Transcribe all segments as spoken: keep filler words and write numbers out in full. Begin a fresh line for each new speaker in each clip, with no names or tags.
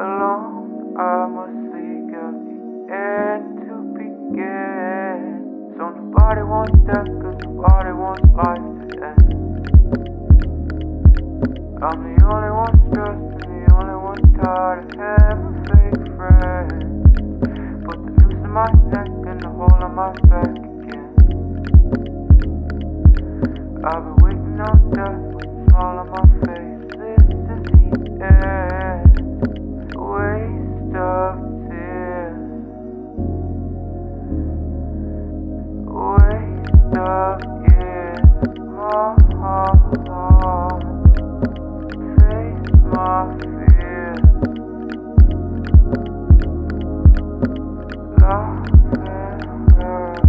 alone, I must seek out the end to begin. So nobody wants death, cause nobody wants life to end. I'm the only one stressed and the only one tired of having fake friends. Put the noose in my neck and the hole in my back again. I've been waiting on death with a smile on my face. This is the end. Waste of tears. Waste of years. My heart. Face my fears. Laugh and hurt.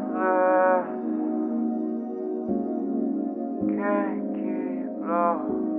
Can't keep love.